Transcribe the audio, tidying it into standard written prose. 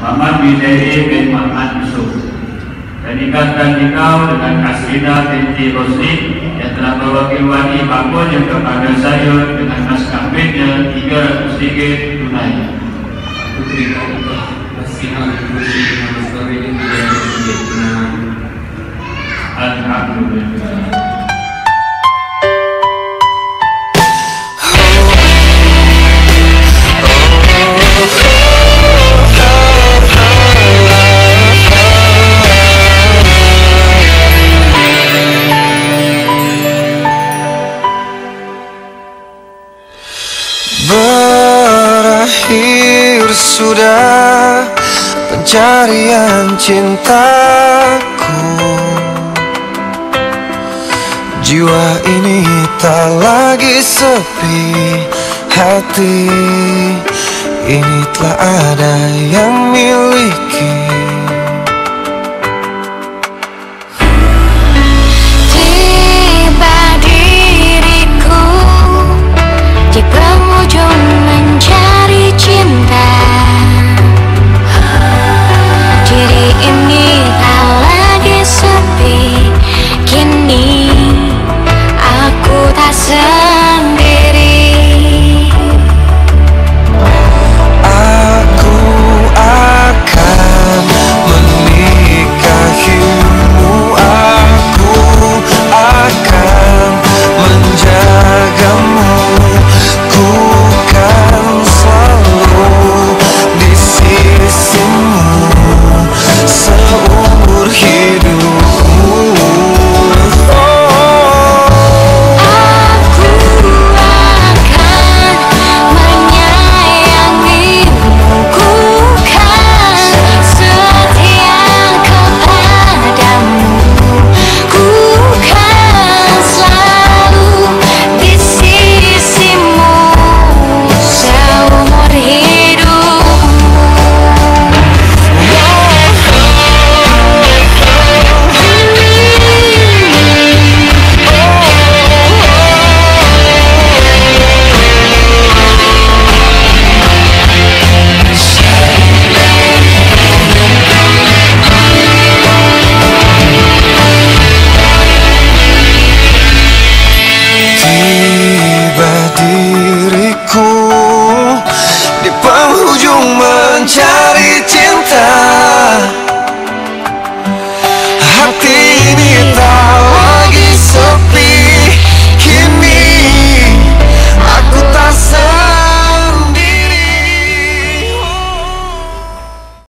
Muhammad bin Zaidi bin Muhammad Yusuf. Dan ikatkan engkau dengan Kasrina binti Rosli yang telah mewakili bangunnya kepada saya dengan mas kawinnya 300 ringgit tunai. Putri Kasrina binti mas kawinnya 300 ringgit tunai. Alhamdulillah. Berakhir sudah pencarian cintaku. Jiwa ini tak lagi sepi, hati ini telah ada yang milik